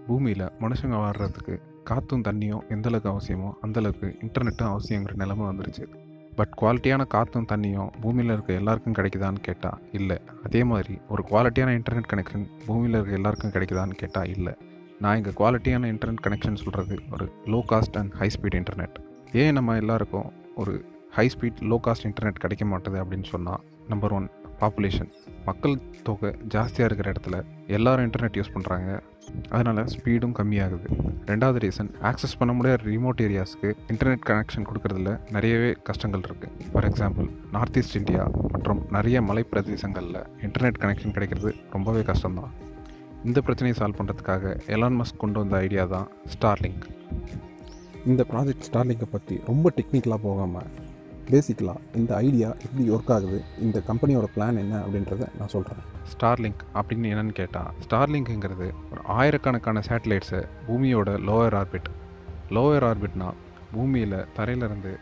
பூமியில் மனுஷங்க வாழ்கிறதுக்கு காற்றும் தண்ணியும் எந்தளவுக்கு அவசியமோ அந்தளவுக்கு இன்டர்நெட்டும் அவசியங்கிற நிலைமை வந்துருச்சு. பட் குவாலிட்டியான காற்றும் தண்ணியும் பூமியில் இருக்க எல்லாருக்கும் கிடைக்குதான்னு கேட்டால் இல்லை. அதே மாதிரி ஒரு குவாலிட்டியான இன்டர்நெட் கனெக்ஷன் பூமியில் இருக்க எல்லாருக்கும் கிடைக்குதான்னு கேட்டால் இல்லை. நான் இங்கே குவாலிட்டியான இன்டர்நெட் கனெக்ஷன் சொல்கிறது ஒரு low cost and high speed internet. ஏன் நம்ம எல்லாருக்கும் ஒரு high speed low cost internet கிடைக்க மாட்டுது அப்படின்னு சொன்னால், நம்பர் 1 பாப்புலேஷன். மக்கள் தொகை ஜாஸ்தியாக இருக்கிற இடத்துல எல்லோரும் இன்டர்நெட் யூஸ் பண்ணுறாங்க, அதனால் ஸ்பீடும் கம்மியாகுது. ரெண்டாவது ரீசன், ஆக்சஸ் பண்ண முடியாத ரிமோட் ஏரியாஸுக்கு இன்டர்நெட் கனெக்ஷன் கொடுக்கறதுல நிறையவே கஷ்டங்கள் இருக்குது. For example, north east India மற்றும் நிறைய மலை பிரதேசங்களில் இன்டர்நெட் கனெக்ஷன் கிடைக்கிறது ரொம்பவே கஷ்டம்தான். இந்த பிரச்சனையை சால்வ் பண்ணுறதுக்காக எலான் மஸ்க் கொண்டு வந்த ஐடியா தான் ஸ்டார்லிங்க். இந்த ப்ராஜெக்ட் ஸ்டார்லிங்கை பற்றி ரொம்ப டெக்னிக்கலாக போகாமல் பேசிக்கலாக இந்த ஐடியா எப்படி ஒர்க் ஆகுது, இந்த கம்பெனியோட பிளான் என்ன அப்படின்றத நான் சொல்கிறேன். ஸ்டார்லிங்க் அப்படின்னு என்னென்னு கேட்டால், ஸ்டார்லிங்க்குங்கிறது ஒரு ஆயிரக்கணக்கான சேட்டலைட்ஸை பூமியோட லோயர் ஆர்பிட்னா பூமியில் தரையிலேருந்து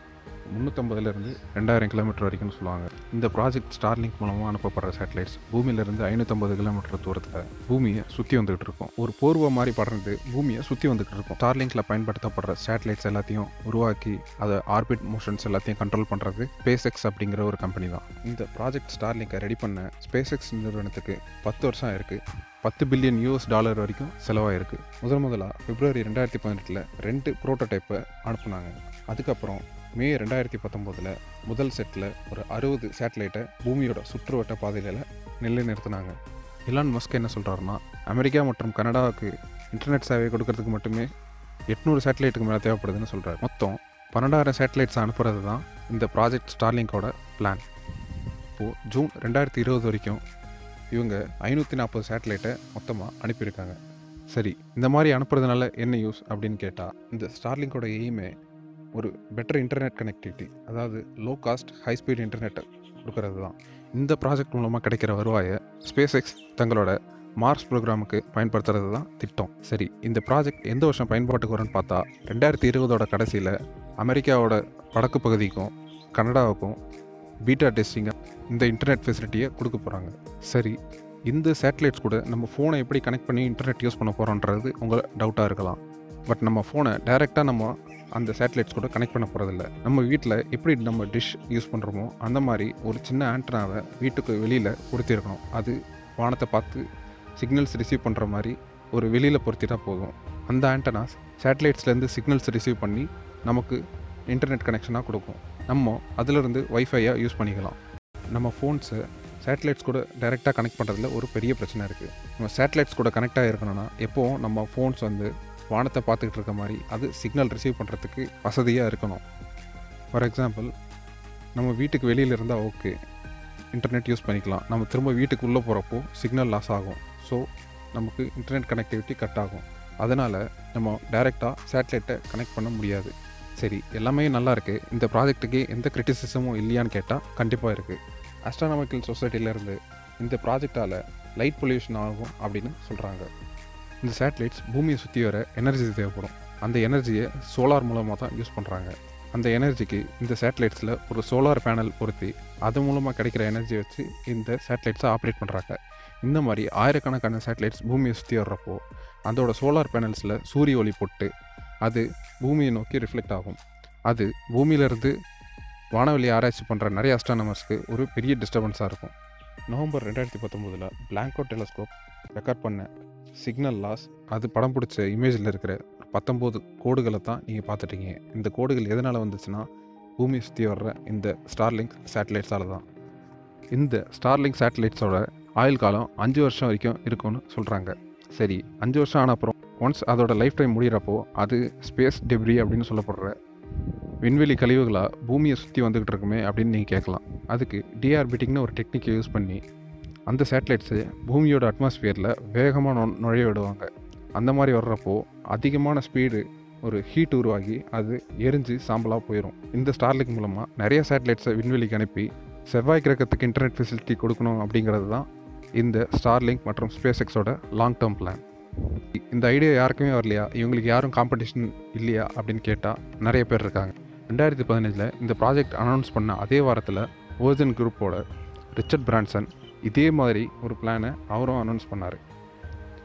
350 2000 கிலோமீட்டர் வரைக்கும்னு சொல்லுவாங்க. இந்த ப்ராஜெக்ட் ஸ்டார்லிங்க் மூலமாக அனுப்பப்படுற சேட்டலைட்ஸ் பூமியிலேருந்து 550 கிலோமீட்டர் தூரத்தில் பூமியை சுற்றி வந்துகிட்டு இருக்கும். ஒரு போர்வை மாதிரி படர்ந்து பூமியை சுற்றி வந்துகிட்டு இருக்கும். ஸ்டார்லிங்கில் பயன்படுத்தப்படுற சேட்டலைட்ஸ் எல்லாத்தையும் உருவாக்கி அதை ஆர்பிட் மோஷன்ஸ் எல்லாத்தையும் கண்ட்ரோல் பண்ணுறது SpaceX அப்படிங்கிற ஒரு கம்பெனி தான். இந்த ப்ராஜெக்ட் ஸ்டார்லிங்கை ரெடி பண்ண SpaceX நிறுவனத்துக்கு 10 வருஷம் இருக்குது. $10 பில்லியன் வரைக்கும் செலவாயிருக்கு. முதலாக பிப்ரவரி 2018 2 ப்ரோட்டோடைப்பை அனுப்புனாங்க. அதுக்கப்புறம் மே 2019 முதல் செட்டில் ஒரு 60 சேட்டலைட்டை பூமியோட சுற்றுவட்ட பாதையில் நிலைநிறுத்தினாங்க. எலான் மஸ்க் என்ன சொல்கிறாருன்னா, அமெரிக்கா மற்றும் கனடாவுக்கு இன்டர்நெட் சேவை கொடுக்கறதுக்கு மட்டுமே 800 சேட்டலைட்டுக்கு மேலே தேவைப்படுதுன்னு சொல்கிறார். மொத்தம் 12,000 சேட்டலைட்ஸ் அனுப்புறது தான் இந்த ப்ராஜெக்ட் ஸ்டார்லிங்கோட பிளான். இப்போது ஜூன் 2020 வரைக்கும் இவங்க 540 சேட்டலைட்டை மொத்தமாக அனுப்பியிருக்காங்க. சரி, இந்த மாதிரி அனுப்புறதுனால என்ன யூஸ் அப்படின்னு கேட்டால், இந்த ஸ்டார்லிங்கோட எய்மே ஒரு பெட்டர் இன்டர்நெட் கனெக்டிவிட்டி, அதாவது லோ காஸ்ட் ஹை ஸ்பீட் இன்டர்நெட்டை கொடுக்கறது தான். இந்த ப்ராஜெக்ட் மூலமாக கிடைக்கிற வருவாயை SpaceX தங்களோட மார்ஸ் ப்ரோக்ராமுக்கு பயன்படுத்துறது தான் திட்டம். சரி, இந்த ப்ராஜெக்ட் எந்த வருஷம் பயன்பாட்டுக்கு வரும்னு பார்த்தா 2020 கடைசியில் அமெரிக்காவோட வடக்கு பகுதிக்கும் கனடாவுக்கும் பீட்டா டெஸ்டிங்கை இந்த இன்டர்நெட் ஃபெசிலிட்டியை கொடுக்க போகிறாங்க. சரி, இந்த சேட்டலைட்ஸ் கூட நம்ம ஃபோனை எப்படி கனெக்ட் பண்ணி இன்டர்நெட் யூஸ் பண்ண போகிறோன்றது உங்களை டவுட்டாக இருக்கலாம். பட் நம்ம ஃபோனை டைரெக்டாக நம்ம அந்த சேட்டலைட்ஸ் கூட கனெக்ட் பண்ண போகிறதில்ல. நம்ம வீட்டில் எப்படி நம்ம டிஷ் யூஸ் பண்ணுறோமோ அந்த மாதிரி ஒரு சின்ன ஆண்டனாவை வீட்டுக்கு வெளியில் பொருத்திருக்கணும். அது வானத்தை பார்த்து சிக்னல்ஸ் ரிசீவ் பண்ணுற மாதிரி ஒரு வெளியில் பொருத்திட்டா போதும். அந்த ஆண்டனாஸ் சேட்டலைட்ஸ்லேருந்து சிக்னல்ஸ் ரிசீவ் பண்ணி நமக்கு இன்டர்நெட் கனெக்ஷனாக கொடுக்கும். நம்ம அதிலிருந்து வைஃபையாக யூஸ் பண்ணிக்கலாம். நம்ம ஃபோன்ஸை சேட்டலைட்ஸ் கூட டைரெக்டாக கனெக்ட் பண்ணுறதுல ஒரு பெரிய பிரச்சனை இருக்குது. நம்ம சேட்டலைட்ஸ் கூட கனெக்டாக இருக்கணும்னா எப்போவும் நம்ம ஃபோன்ஸ் வானத்தை பார்த்துக்கிட்டு இருக்க மாதிரி அது சிக்னல் ரிசீவ் பண்ணுறதுக்கு வசதியாக இருக்கணும். ஃபார் எக்ஸாம்பிள், நம்ம வீட்டுக்கு வெளியில் இருந்தால் ஓகே, இன்டர்நெட் யூஸ் பண்ணிக்கலாம். நம்ம திரும்ப வீட்டுக்கு உள்ளே போகிறப்போ சிக்னல் லாஸ் ஆகும். ஸோ நமக்கு இன்டர்நெட் கனெக்டிவிட்டி கட் ஆகும். அதனால் நம்ம டைரெக்டாக சேட்டலைட்டை கனெக்ட் பண்ண முடியாது. சரி, எல்லாமே நல்லா இருக்குது. இந்த ப்ராஜெக்ட்டுக்கு எந்த கிரிட்டிசிசமும் இல்லையான்னு கேட்டால் கண்டிப்பாக இருக்குது. ஆஸ்ட்ரானமிக்கல் சொசைட்டிலேருந்து இந்த ப்ராஜெக்டால் லைட் பொல்யூஷன் ஆகும் அப்படின்னு சொல்கிறாங்க. இந்த சேட்டலைட்ஸ் பூமியை சுற்றி வர எனர்ஜி தேவைப்படும். அந்த எனர்ஜியை சோலார் மூலமாக தான் யூஸ் பண்ணுறாங்க. அந்த எனர்ஜிக்கு இந்த சேட்டலைட்ஸில் ஒரு சோலார் பேனல் பொருத்தி அது மூலமாக கிடைக்கிற எனர்ஜியை வச்சு இந்த சேட்டலைட்ஸை ஆப்ரேட் பண்ணுறாங்க. இந்த மாதிரி ஆயிரக்கணக்கான சேட்டலைட்ஸ் பூமியை சுற்றி வர்றப்போ அதோட சோலார் பேனல்ஸில் சூரிய ஒளி போட்டு அது பூமியை நோக்கி ரிஃப்ளெக்ட் ஆகும். அது பூமியிலேருந்து வானவெளி ஆராய்ச்சி பண்ணுற நிறைய அஸ்ட்ரானமர்ஸ்க்கு ஒரு பெரிய டிஸ்டர்பன்ஸாக இருக்கும். நவம்பர் 2019 பிளாங்கோ டெலஸ்கோப் ரெக்கார்ட் பண்ண சிக்னல் லாஸ், அது படம் பிடிச்ச இமேஜில் இருக்கிற 19 கோடுகளை தான் நீங்கள் பார்த்துட்டீங்க. இந்த கோடுகள் எதனால் வந்துச்சுன்னா பூமியை சுற்றி வர்ற இந்த ஸ்டார்லிங்க் சேட்டலைட்ஸால் தான். இந்த ஸ்டார்லிங்க் சேட்டலைட்ஸோட ஆயுள் காலம் 5 வருஷம் வரைக்கும் இருக்கும்னு சொல்கிறாங்க. சரி, 5 வருஷம் ஆன அப்புறம் ஒன்ஸ் அதோட லைஃப் டைம் முடிகிறப்போ அது ஸ்பேஸ் டெப்ரி அப்படின்னு சொல்லப்படுற விண்வெளி கழிவுகளாக பூமியை சுற்றி வந்துக்கிட்டு இருக்குமே அப்படின்னு நீங்கள் கேட்கலாம். அதுக்கு டிஆர்பிட்டிங்னு ஒரு டெக்னிக்கை யூஸ் பண்ணி அந்த சேட்டலைட்ஸு பூமியோட அட்மாஸ்பியரில் வேகமாக நுழைய விடுவாங்க. அந்த மாதிரி வர்றப்போ அதிகமான ஸ்பீடு ஒரு ஹீட் உருவாகி அது எரிஞ்சு சாம்பலாக போயிடும். இந்த ஸ்டார்லிங்க் மூலமாக நிறைய சேட்டலைட்ஸை விண்வெளிக்கு அனுப்பி செவ்வாய் கிரகத்துக்கு இன்டர்நெட் ஃபெசிலிட்டி கொடுக்கணும் அப்படிங்கிறது தான் இந்த ஸ்டார்லிங்க் மற்றும் SpaceXோட லாங் டேர்ம் பிளான். இந்த ஐடியா யாருக்குமே வரலையா, இவங்களுக்கு யாரும் காம்படிஷன் இல்லையா அப்படின்னு கேட்டால் நிறைய பேர் இருக்காங்க. 2015 இந்த ப்ராஜெக்ட் அனௌன்ஸ் பண்ண அதே வாரத்தில் Virgin குரூப்போட ரிச்சர்ட் பிரான்சன் இதே மாதிரி ஒரு பிளானை அவரும் அனௌன்ஸ் பண்ணார்.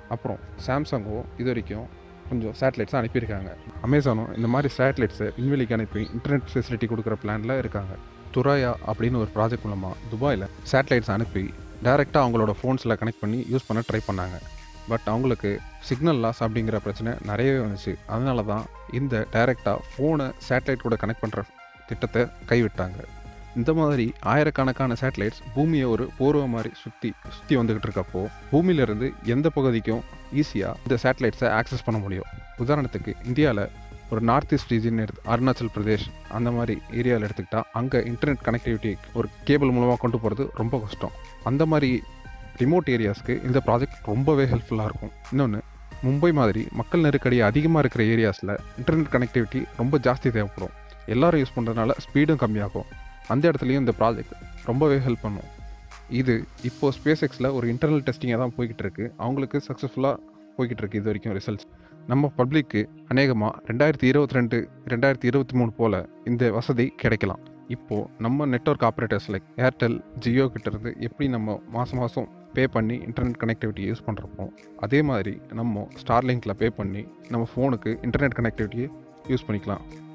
அப்புறம் சாம்சங்கும் இது வரைக்கும் கொஞ்சம் சேட்டலைட்ஸை அனுப்பியிருக்காங்க. அமேசானும் இந்த மாதிரி சேட்டலைட்ஸை விண்வெளிக்கு அனுப்பி இன்டர்நெட் ஃபெசிலிட்டி கொடுக்குற பிளானில் இருக்காங்க. துராயா அப்படின்னு ஒரு ப்ராஜெக்ட் மூலமாக துபாயில் சேட்டலைட்ஸ் அனுப்பி டைரெக்டாக அவங்களோட ஃபோன்ஸில் கனெக்ட் பண்ணி யூஸ் பண்ண ட்ரை பண்ணாங்க. பட் அவங்களுக்கு சிக்னல் லாஸ் அப்படிங்கிற பிரச்சனை நிறையவே வந்துச்சு. அதனால தான் இந்த டைரெக்டாக ஃபோனை சேட்டலைட் கூட கனெக்ட் பண்ணுற திட்டத்தை கைவிட்டாங்க. இந்த மாதிரி ஆயிரக்கணக்கான சேட்டலைட்ஸ் பூமியை ஒரு போர்வை மாதிரி சுற்றி வந்துக்கிட்டு இருக்கப்போ பூமியிலேருந்து எந்த பகுதிக்கும் ஈஸியாக இந்த சேட்டலைட்ஸை ஆக்சஸ் பண்ண முடியும். உதாரணத்துக்கு இந்தியாவில் ஒரு north east region Arunachal Pradesh அந்த மாதிரி ஏரியாவில் எடுத்துக்கிட்டால் அங்கே இன்டர்நெட் கனெக்டிவிட்டி ஒரு கேபிள் மூலமாக கொண்டு போகிறது ரொம்ப கஷ்டம். அந்த மாதிரி ரிமோட் ஏரியாஸ்க்கு இந்த ப்ராஜெக்ட் ரொம்பவே ஹெல்ப்ஃபுல்லாக இருக்கும். இன்னொன்று, மும்பை மாதிரி மக்கள் நெருக்கடி அதிகமாக இருக்கிற ஏரியாஸில் இன்டர்நெட் கனெக்டிவிட்டி ரொம்ப ஜாஸ்தி தேவைப்படும். எல்லோரும் யூஸ் பண்ணுறதுனால ஸ்பீடும் கம்மியாகும். அந்த இடத்துலையும் இந்த ப்ராஜெக்ட் ரொம்பவே ஹெல்ப் பண்ணும். இது இப்போது SpaceXல ஒரு இன்டர்னல் டெஸ்டிங்காக தான் போய்கிட்டு இருக்குது. அவங்களுக்கு சக்ஸஸ்ஃபுல்லாக போய்கிட்டு இருக்குது இது வரைக்கும் ரிசல்ட்ஸ். நம்ம பப்ளிக்கு அநேகமாக 2022 2023 போல் இந்த வசதி கிடைக்கலாம். இப்போது நம்ம network operators like Airtel, Jio கிட்டேருந்து எப்படி நம்ம மாதம் பே பண்ணி இன்டர்நெட் கனெக்டிவிட்டி யூஸ் பண்ணுறப்போ அதே மாதிரி நம்ம ஸ்டார்லிங்கில் பே பண்ணி நம்ம ஃபோனுக்கு இன்டர்நெட் கனெக்டிவிட்டியை யூஸ் பண்ணிக்கலாம்.